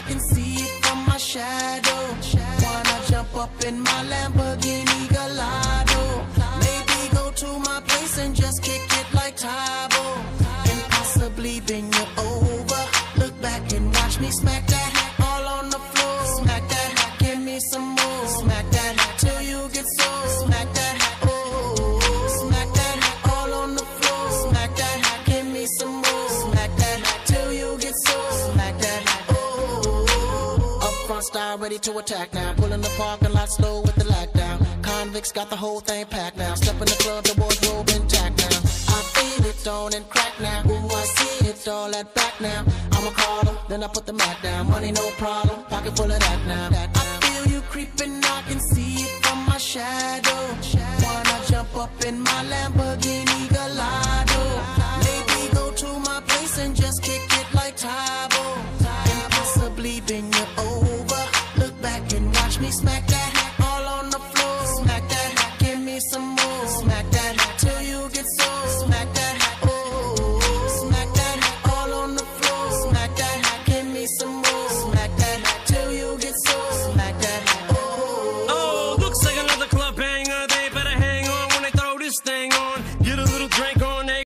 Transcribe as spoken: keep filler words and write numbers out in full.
can see it from my shadow. Wanna jump up in my Lamborghini Gallardo. Maybe go to my place and just kick it like Tybo. And possibly bend you over. Look back and watch me smack that all on the floor. Smack that, give me some more. Smack that till you get so. Smack that, oh. Smack that all on the floor. Smack that, give me some more. Smack that till you get so. Smack that, oh. Up front style ready to attack now. Pulling the parking lot slow with the lockdown. Convicts got the whole thing packed now. Step in the club, the wardrobe intact now. I feel it on and crack now. Ooh, I see it all at back now. I'm a caller, then I put the mat down. Money no problem, pocket full of that now. That now. I feel you creeping, I can see it from my shadow. Wanna jump up in my Lamborghini Gallardo. Maybe go to my place and just kick it like Tybo. And possibly bend you over. Look back and watch me smack that